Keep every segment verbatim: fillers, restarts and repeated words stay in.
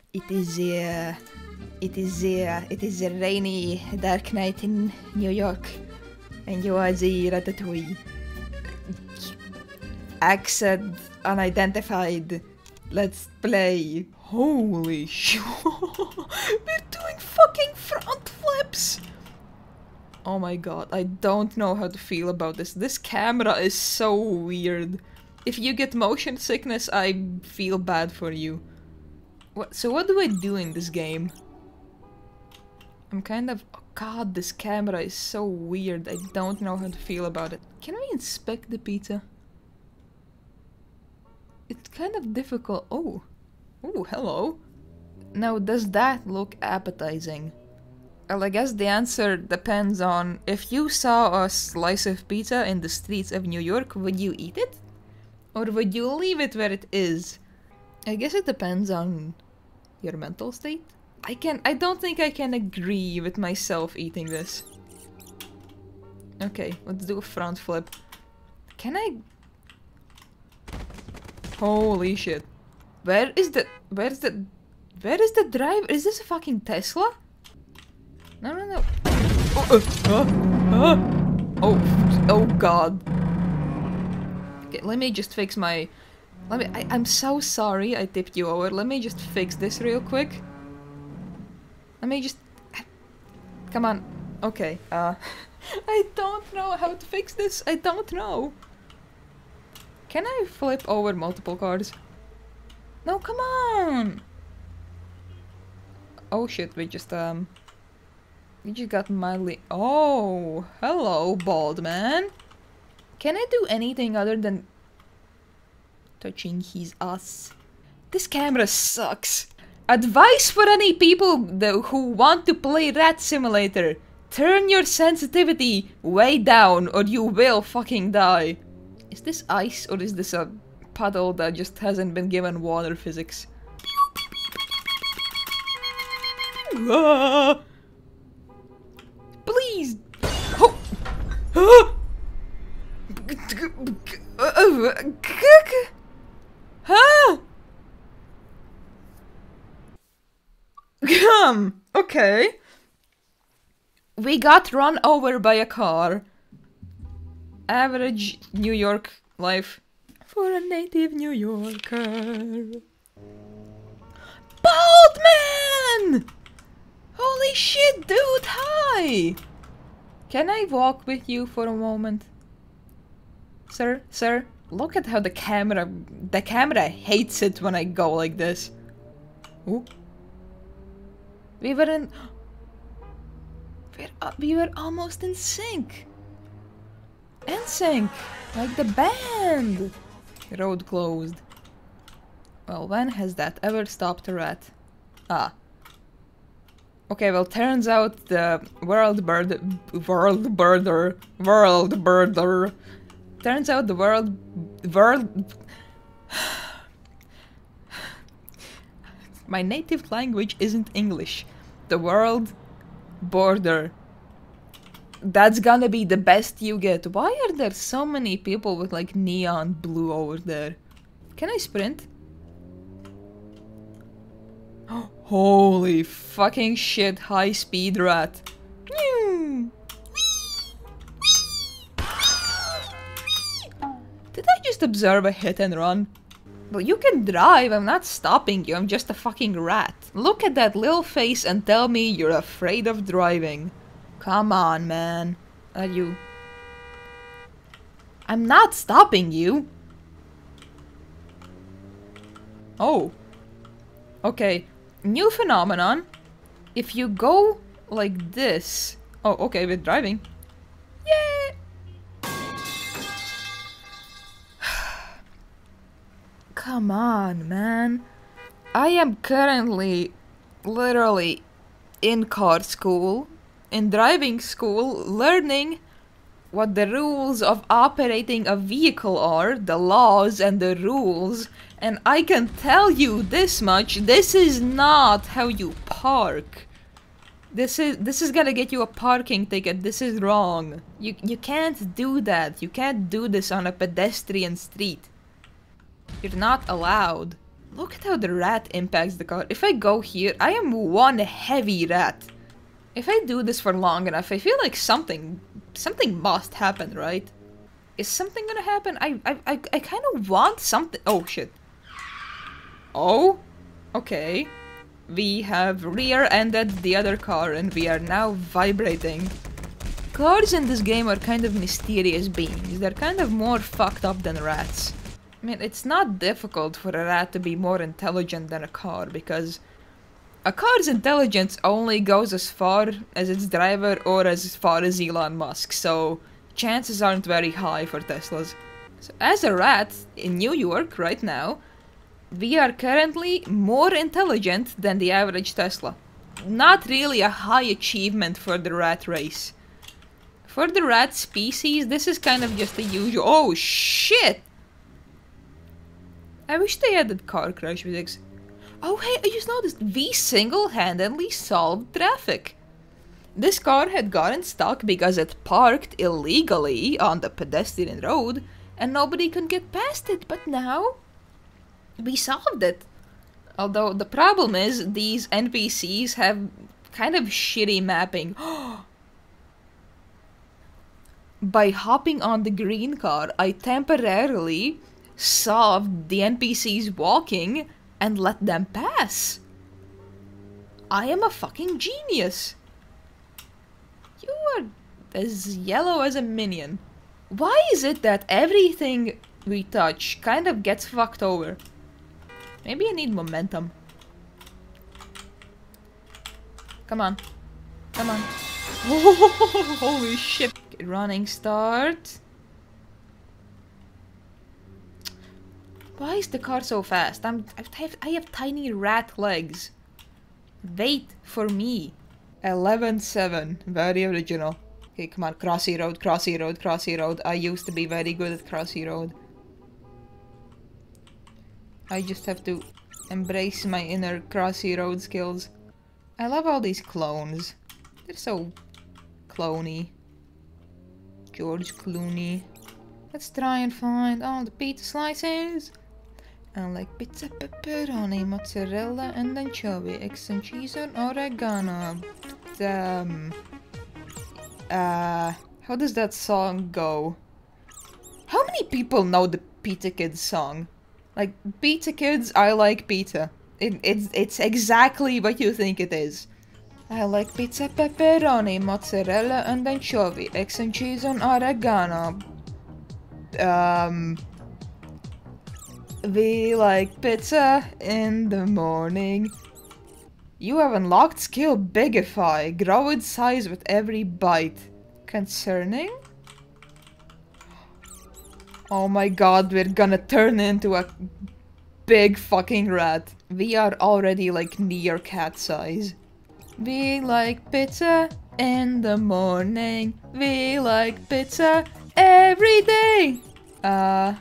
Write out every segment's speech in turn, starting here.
It is a... It is a... It is a rainy, dark night in New York. And you are the Ratatouille. Accent unidentified. Let's play. Holy shit. We're doing fucking front flips! Oh my god, I don't know how to feel about this. This camera is so weird. If you get motion sickness, I feel bad for you. What? So what do I do in this game? I'm kind of... Oh god, this camera is so weird. I don't know how to feel about it. Can we inspect the pizza? It's kind of difficult. Oh. Oh, hello. Now, does that look appetizing? Well, I guess the answer depends on if you saw a slice of pizza in the streets of New York, would you eat it? Or would you leave it where it is? I guess it depends on your mental state. I can- I don't think I can agree with myself eating this. Okay, let's do a front flip. Can I... Holy shit. Where is the... Where's the... Where is the driver? Is this a fucking Tesla? No, no, no. Oh, uh, uh, uh. oh, oh god. Okay, let me just fix my... Let me... I, I'm so sorry I tipped you over. Let me just fix this real quick. Let me just... Come on. Okay, uh... I don't know how to fix this. I don't know. Can I flip over multiple cars? No, come on! Oh shit, we just, um... We just got mildly... Oh! Hello, bald man! Can I do anything other than... touching his ass? This camera sucks! Advice for any people th who want to play Rat Simulator! Turn your sensitivity way down or you will fucking die! Is this ice or is this a puddle that just hasn't been given water physics? Ah! Please! Oh! Ah! Huh? Um, okay. We got run over by a car. Average New York life for a native New Yorker. Bald man! Holy shit, dude, hi! Can I walk with you for a moment? Sir, sir, look at how the camera... The camera hates it when I go like this. Ooh. We were in... We're, uh, we were almost in sync. In sync, like the band. Road closed. Well, when has that ever stopped a rat? Ah. Okay, well, turns out the world bird... World birder... World birder... Turns out the world... World... My native language isn't English. The world... Border. That's gonna be the best you get. Why are there so many people with like neon blue over there? Can I sprint? Holy fucking shit, high speed rat. Did I just observe a hit and run? Well, you can drive, I'm not stopping you, I'm just a fucking rat. Look at that little face and tell me you're afraid of driving. Come on, man. Are you... I'm not stopping you. Oh. Okay. New phenomenon. If you go like this... Oh, okay, we're driving. Yay! Come on, man. I am currently, literally, in car school, in driving school, learning what the rules of operating a vehicle are, the laws and the rules, and I can tell you this much, this is not how you park. This is this is gonna get you a parking ticket. This is wrong. You you can't do that. You can't do this on a pedestrian street. You're not allowed. Look at how the rat impacts the car. If I go here, I am one heavy rat. If I do this for long enough, I feel like something, something must happen, right? Is something gonna happen? I, I, I, I kind of want something. Oh shit. Oh, okay. We have rear-ended the other car and we are now vibrating. Cars in this game are kind of mysterious beings. They're kind of more fucked up than rats. I mean, it's not difficult for a rat to be more intelligent than a car, because a car's intelligence only goes as far as its driver or as far as Elon Musk, so chances aren't very high for Teslas. So as a rat in New York right now, we are currently more intelligent than the average Tesla. Not really a high achievement for the rat race. For the rat species, this is kind of just the usual. Oh shit! I wish they added car crash physics. Oh hey, I just noticed we single-handedly solved traffic. This car had gotten stuck because it parked illegally on the pedestrian road and nobody could get past it, but now we solved it. Although the problem is these N P Cs have kind of shitty mapping. By hopping on the green car, I temporarily solved the N P Cs walking and let them pass. I am a fucking genius. You are as yellow as a minion. Why is it that everything we touch kind of gets fucked over? Maybe I need momentum. Come on. Come on. Holy shit. Running start. Why is the car so fast? I'm, I have, I have tiny rat legs. Wait for me. eleven seven. Very original. Okay, come on. Crossy road, crossy road, crossy road. I used to be very good at crossy road. I just have to embrace my inner crossy road skills. I love all these clones. They're so cloney. George Clooney. Let's try and find all the pizza slices. I like pizza, pepperoni, mozzarella, and anchovy, eggs and cheese and oregano. Um, uh, how does that song go? How many people know the Pizza Kids song? Like, Pizza Kids, I like pizza. It, it's, it's exactly what you think it is. I like pizza, pepperoni, mozzarella, and anchovy, eggs and cheese and oregano. Um... We like pizza in the morning. You have unlocked skill Bigify. Grow in size with every bite. Concerning? Oh my god, we're gonna turn into a big fucking rat. We are already like near cat size. We like pizza in the morning. We like pizza every day. Uh...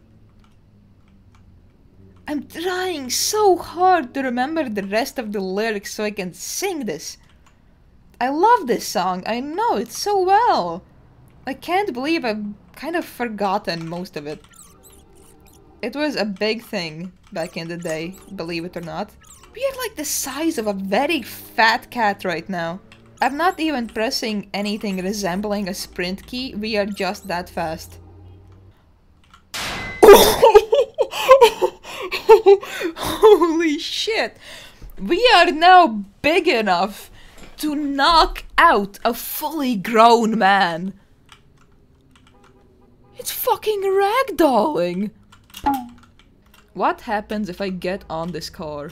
I'm trying so hard to remember the rest of the lyrics so I can sing this. I love this song. I know it so well. I can't believe I've kind of forgotten most of it. It was a big thing back in the day, believe it or not. We are like the size of a very fat cat right now. I'm not even pressing anything resembling a sprint key. We are just that fast. Holy shit! We are now big enough to knock out a fully grown man. It's fucking ragdolling. What happens if I get on this car?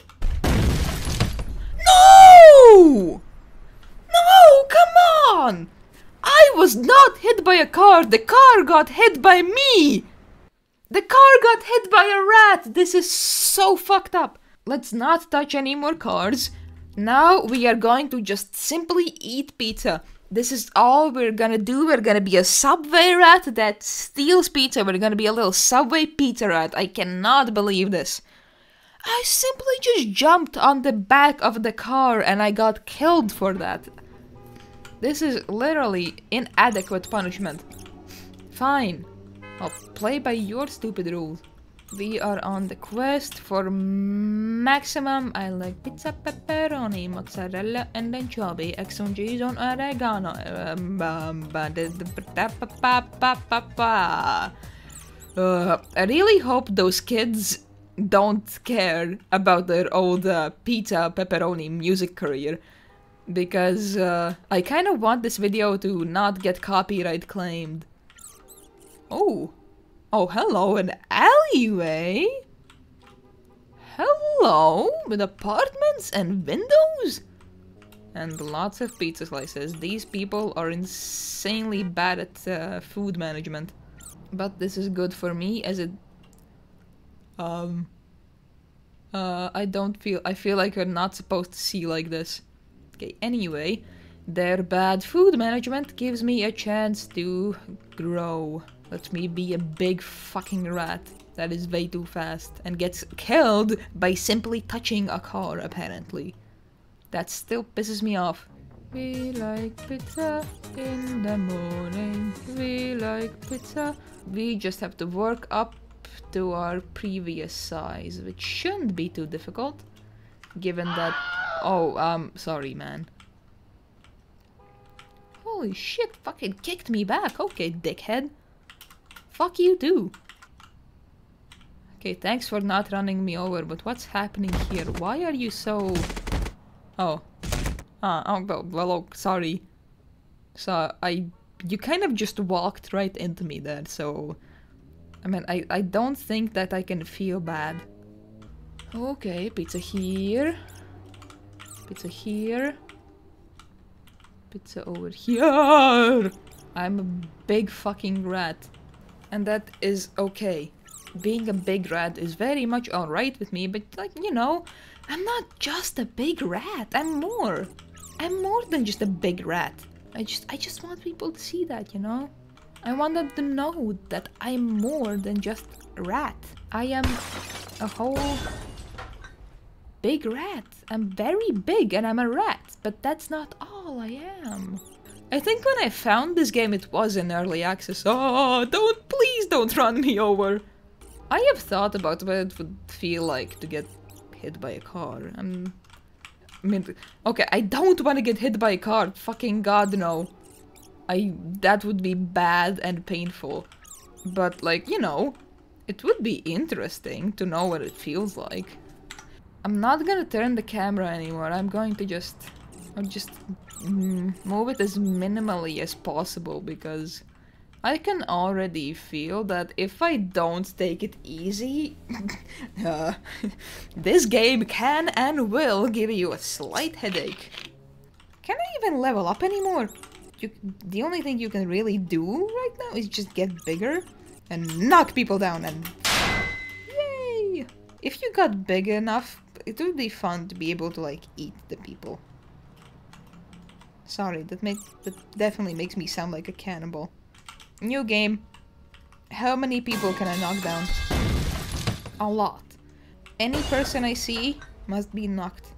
No! No, come on! I was not hit by a car, the car got hit by me! The car got hit by a rat! This is so fucked up. Let's not touch any more cars. Now we are going to just simply eat pizza. This is all we're gonna do. We're gonna be a Subway rat that steals pizza. We're gonna be a little Subway pizza rat. I cannot believe this. I simply just jumped on the back of the car and I got killed for that. This is literally inadequate punishment. Fine. I'll play by your stupid rules. We are on the quest for maximum. I like pizza, pepperoni, mozzarella, and anchovy. Extra cheese on oregano. Um, um, ba- da- da- ba- ba- ba- ba- ba. Uh, I really hope those kids don't care about their old uh, pizza, pepperoni music career. Because uh, I kind of want this video to not get copyright claimed. Oh. Oh, hello, an alleyway? Hello, with apartments and windows? And lots of pizza slices. These people are insanely bad at uh, food management. But this is good for me as it... Um... Uh, I don't feel... I feel like you're not supposed to see like this. Okay, anyway. Their bad food management gives me a chance to grow. Let me be a big fucking rat that is way too fast and gets killed by simply touching a car, apparently. That still pisses me off. We like pizza in the morning. We like pizza. We just have to work up to our previous size, which shouldn't be too difficult, given that... Oh, um, sorry, man. Holy shit, fucking kicked me back. Okay, dickhead. Fuck you too. Okay, thanks for not running me over, but what's happening here? Why are you so... Oh. Ah, oh, well, well oh, sorry. So, I... You kind of just walked right into me there, so... I mean, I, I don't think that I can feel bad. Okay, pizza here. Pizza here. Pizza over here! I'm a big fucking rat. And that is okay. Being a big rat is very much alright with me, but like, you know, I'm not just a big rat, I'm more. I'm more than just a big rat. I just I just want people to see that, you know? I want them to know that I'm more than just a rat. I am a whole big rat. I'm very big and I'm a rat, but that's not all I am. I think when I found this game it was in early access. Oh, don't, please don't run me over. I have thought about what it would feel like to get hit by a car. I'm... I mean, okay, I don't want to get hit by a car. Fucking god, no. I... That would be bad and painful. But, like, you know, it would be interesting to know what it feels like. I'm not gonna turn the camera anymore. I'm going to just... I'll just mm, move it as minimally as possible because I can already feel that if I don't take it easy, uh, this game can and will give you a slight headache. Can I even level up anymore? You, the only thing you can really do right now is just get bigger and knock people down and... Yay! If you got big enough, it would be fun to be able to, like, eat the people. Sorry, that, make, that definitely makes me sound like a cannibal. New game. How many people can I knock down? A lot. Any person I see must be knocked.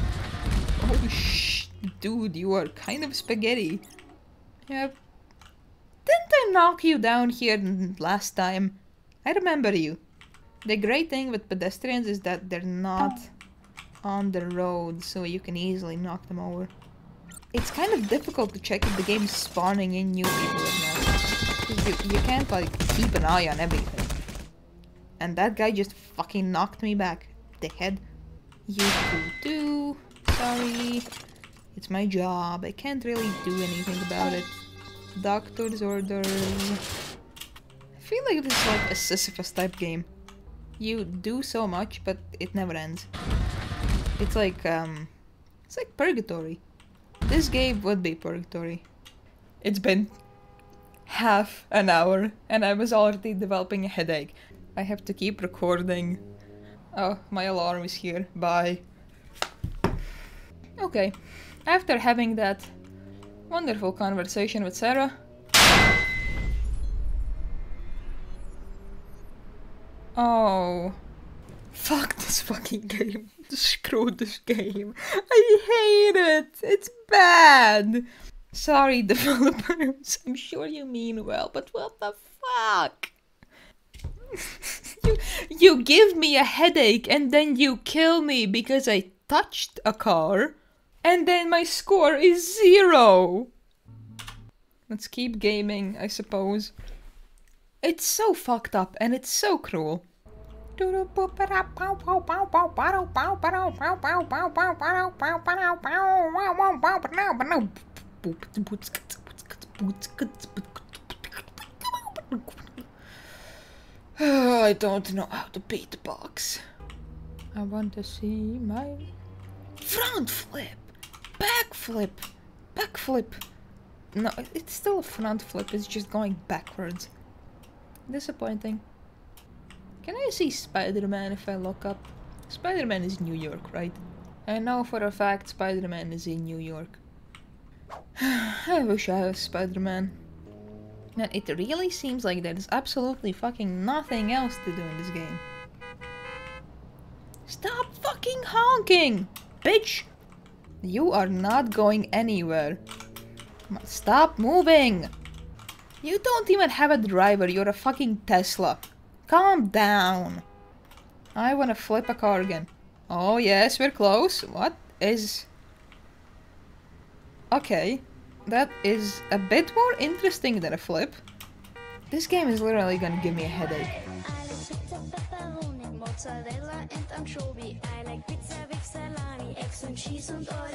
Oh shh, dude, you are kind of spaghetti. Yep. Didn't I knock you down here last time? I remember you. The great thing with pedestrians is that they're not on the road, so you can easily knock them over. It's kind of difficult to check if the game's spawning in new people or not. You, you can't, like, keep an eye on everything. And that guy just fucking knocked me back. Dickhead. You too, too. Sorry. It's my job. I can't really do anything about it. Doctor's orders. I feel like this is like a Sisyphus type game. You do so much, but it never ends. It's like, um... It's like purgatory. This game would be purgatory. It's been half an hour and I was already developing a headache. I have to keep recording. Oh, my alarm is here. Bye. Okay. After having that wonderful conversation with Sarah... Oh... Fuck this fucking game. Screw this game. I hate it. It's bad. Sorry, developers. I'm sure you mean well, but what the fuck? you, you give me a headache and then you kill me because I touched a car. And then my score is zero. Let's keep gaming, I suppose. It's so fucked up and it's so cruel. I don't know how to beat the box. I want to see my front flip, back flip, back flip. No, it's still a front flip, it's just going backwards. Disappointing. Can I see Spider-Man if I look up? Spider-Man is New York, right? I know for a fact Spider-Man is in New York. I wish I was Spider-Man. Man, it really seems like there's absolutely fucking nothing else to do in this game. Stop fucking honking! Bitch! You are not going anywhere. Stop moving! You don't even have a driver, you're a fucking Tesla. Calm down. I wanna flip a car again. Oh yes, we're close. What is... Okay. That is a bit more interesting than a flip. This game is literally gonna give me a headache. Mozzarella and anchovy. I like pizza with salami, eggs and cheese and oil.